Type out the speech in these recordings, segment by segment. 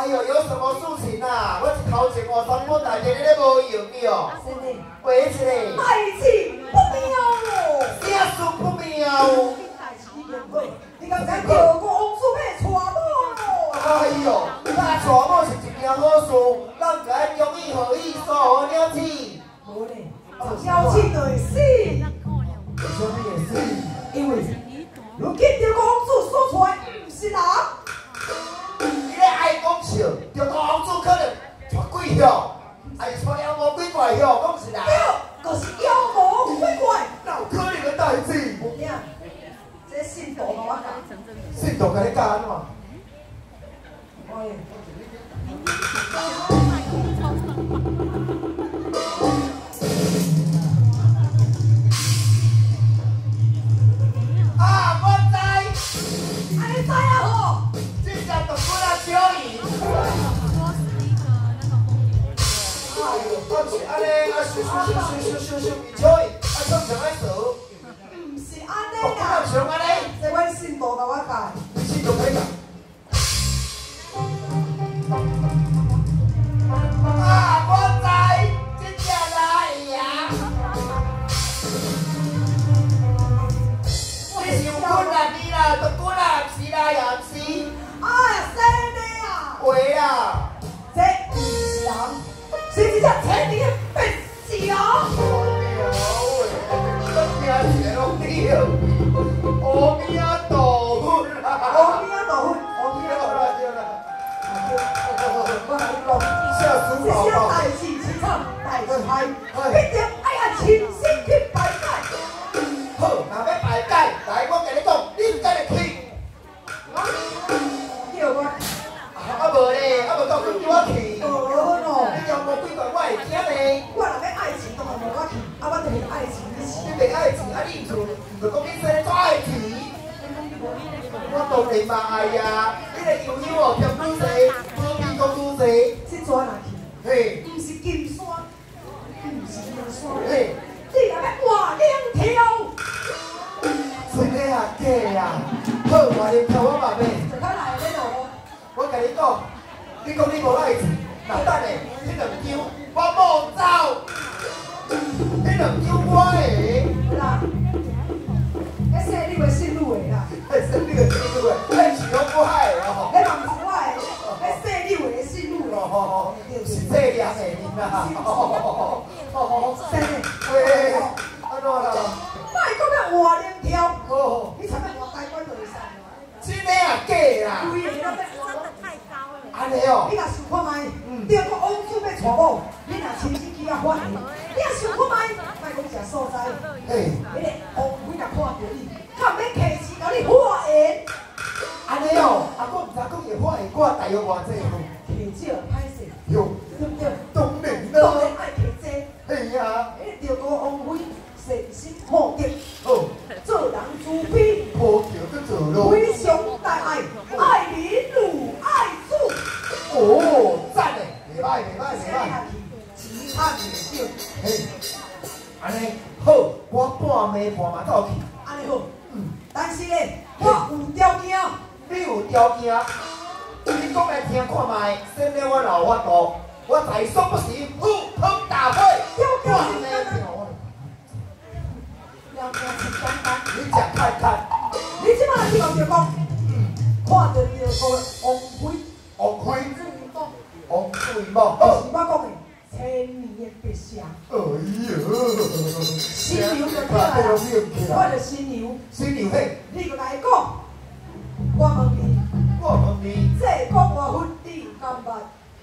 哎呦，有什么事情啊？我一头前3本内底你咧无用了。 是的。 喂一个。 爱情不妙哦。 啥事不妙？ 你刚才叫公主要娶某哦。 哎呦，那娶某是一件好事，咱就爱忠义合意，说好了事。 无嘞，交情对死。 什么意思？ 因为如今这公主说出来不是人。 你咧爱讲笑，着公主可能娶鬼哟，还是娶妖魔鬼怪哟，讲是人。 对，就是妖魔鬼怪。 哪有可能的代志？ 有影，这信徒甲我教。 信徒甲你教安怎？啊，我知， 安尼知啊吼， 这只动物啊小鱼。哎呦，我是安尼啊，咻咻咻咻咻咻咻，小鱼，啊，怎上爱数？ 唔是安尼动物啦， 上安尼， 这阮信徒甲我教。 信徒甲你教。啊，我知，这只来呀。你想困啦你啦，都困啦，是啦也唔是。 哎，生的啊！ 喂啊！ 这不是人，是一只千年的白蛇。 阿弥陀佛啦！ 阿弥陀佛，阿弥陀佛。我甲你讲，这些代志是场代志害，必定爱亲身去拜解。 好，若要拜解，来，我甲你讲，你敢会去？ 叫我。 啊无咧，啊无到你叫我去。 无咯。 你妖魔鬼怪，我会惊咧。 我若要爱情，当然无我去，啊我就是爱情你是。 你袂爱钱，啊你就讲你生怎爱钱？我当然嘛爱呀！你个悠悠哦，添愈济，无比讲愈济。 这转哪去？ 嘿， 不是金山，不是银山。 嘿， 你若要换两条。 真的啊，假啊？好，换两条我嘛要。 就较来咧咯。 我甲你讲，你讲你无爱钱，那等下这两张我无走，这两张我的。 啦，迄生你会信路的啦。 生你个信路的，迄是我海的哦。 迄嘛毋是我的，迄生你会信路的。 是这样的你啦。 生的。 喂，安怎啦？ 莫讲要换两条。 哦， 你参要换台湾就会使。 真的啊，假啦？ 贵的咱要。 安尼哦。 你若想看卖，对个王子要娶某，你若亲自去遐发现，你若想看卖，莫讲一所在。 嘿， 迄个王妃若看到你，较免客气，甲你化缘。 安尼哦，啊，我毋知讲会发现我大约偌济吼。 客少歹势， 哟， 对不对？ 当然当然啦。 爱客济。 嘿呀， 迄着个王妃善心好德， 哦， 做人慈悲， 好桥去做咯。 非常大爱，爱民如爱主。 哦，赞嘞，袂歹袂歹袂歹。 钱赚唔少。 嘿，安尼好，我半暝半嘛走去。 安尼好，但是咧，我有条件。 你有条件，你讲来听看卖，先了我老法度，我在所不辞，赴汤蹈火。 条件是你简单，条件是简单。 你食看看， 你即摆来去讲就讲，看到着个王妃， 王妃， 注意讲， 王妃无？ 就是我讲的千年的白蛇。 哎呦， 新娘就起来啦，我就新娘。 新娘嘿， 你就来讲，我问你， 我问你， 这讲偌分你有敢捌？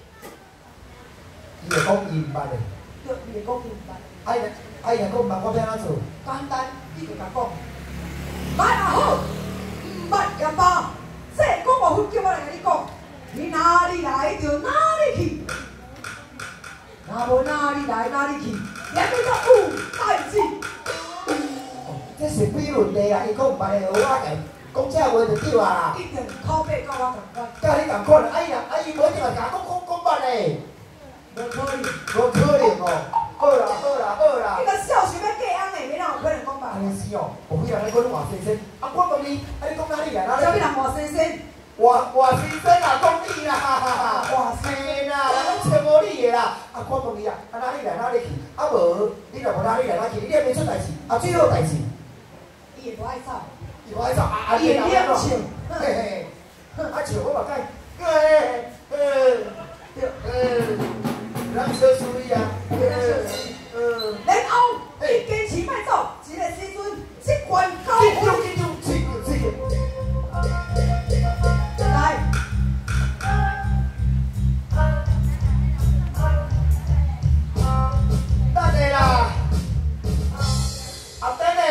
伊会讲伊毋捌嘞， 对，你会讲伊毋捌。 哎呀讲毋捌，我要安怎做？ 简单，你就甲讲，捌也好，毋捌也罢，这讲偌分叫我来甲你讲，你哪里来就哪里去，若无哪里来哪里去，连你都有代志。 这是比论题啊！伊讲毋捌的，我甲讲这话就对啊啦。 一定口碑甲我同款， 甲你共款啊！伊无一定会甲讲捌嘞， 无可能。 无可能哦。好啦好啦好啦你。个小想要嫁翁的，你哪有可能讲捌？ 安尼是哦，有几人咧讲华先生？啊，我问你，啊，你讲哪里来？哪里？ 啥物人换先生？ 华先生啊，讲你啦！ 换无理的啦。啊，我问你啊，啊哪里来哪里去？啊无，你若无哪里来哪去，你也免出代志。啊，最好代志。 伊会无爱走， 伊无爱走，啊伊会念笑， 嘿嘿，啊笑我嘛该，咱小注意啊， 然后伊坚持卖走，一个时阵，即关高飞来。 等下啦，后等下，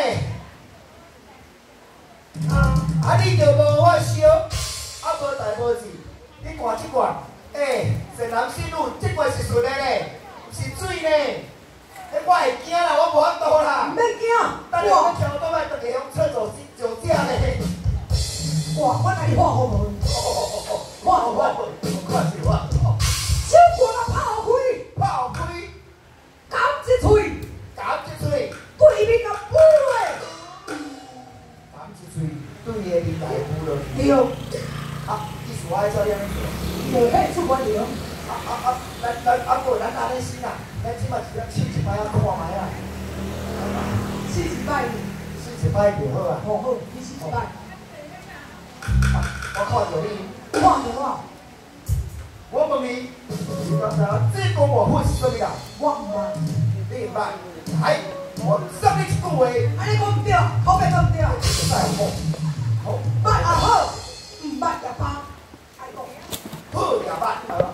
啊你就无法烧，啊无代无志，你看即罐，善男信女，即罐是纯的呢，是水呢，我会惊啦，我无法度啦。 唔免惊， 等下我桥倒来，逐个用厕所上正呢。 我甲你画好无？画好无？ 我看是我， 手汗啊泡开， 炮开， 咬一喙， 夹一嘴， 对面甲补嘞。 夹一嘴，对伊的面来敷落去。 对， 啊，意思我爱做样子。 就迄出关了。 咱无咱安尼先啦，咱即摆是要试一摆啊，看卖啊。 试一摆， 试一摆就好啊。 好好，你试一摆。 我看着你， 看着我， 我问你，是刚才这个我会是什么啦？ 我唔捌。 你唔捌？来，我送你一句话， 安尼讲唔对，口白讲唔对。 再好，好， 捌也好，唔捌也罢。爱讲。 好也捌，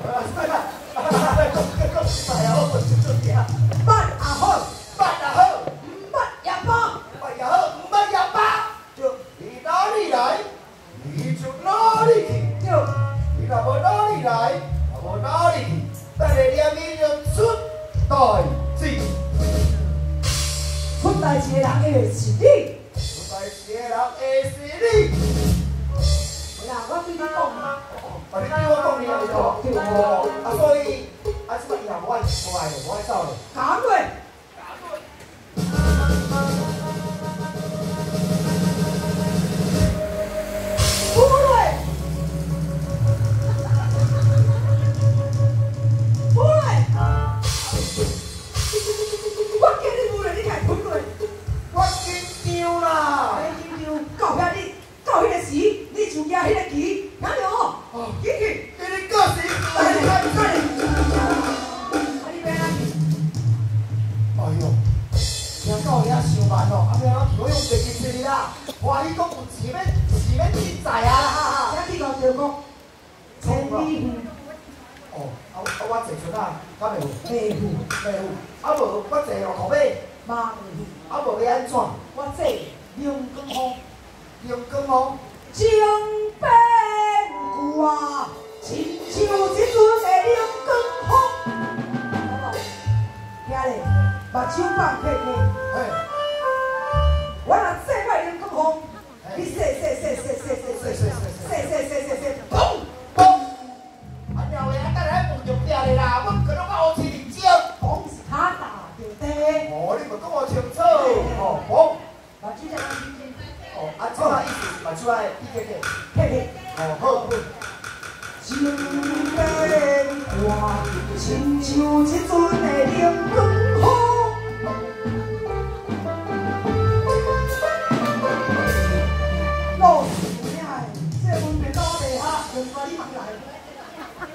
捌也好， 捌也好， 唔捌也罢。 捌也好，唔捌也罢。就你哪里来，你就哪里去。 对， 你若无哪里来，若无哪里去，等下念伊就出代志。 出代志的人会是你。 出代志的人会是你。 啦，我对你讲嘛。 啊，你对我讲你啊，你讲。啊，所以啊，即摆以后我爱走咧。 讲落。补落。补落。我叫你补落，你开补落。 我紧张啦。 哎，紧张，到遐你，到迄个时，你就举迄个旗，听着哦？举起。 给你个时， 快点，快点！啊，你要哪去？ 哎呦，听到遐伤慢哦，啊，要我用飞机去啦。我伊讲有钱要凊彩啊啦哈哈。 遐去到就讲，千里哦，我坐船啊，敢会有？ 袂赴， 袂有。啊无，我坐落河尾， 马袂赴。 啊无要安怎？ 我这阳光风， 阳光风， 情变旧啊，亲像一阵的阳光风。兄弟，目睭放开开， 嘿， 我若说我阳光风，你说，嘣！ 嘣！啊，了的啊，等下扶着壁的啦，我可能我学起嚟招。 嘣是卡打着地， 哦，你咪讲我清楚。哦，嘣。 目睭才能听见， 哦，啊，这个意思是把出来一点点。 开开。 哦，好，好。 情变化，亲像一阵的阳光风。老是有影的，这问题倒地下，就说你莫来。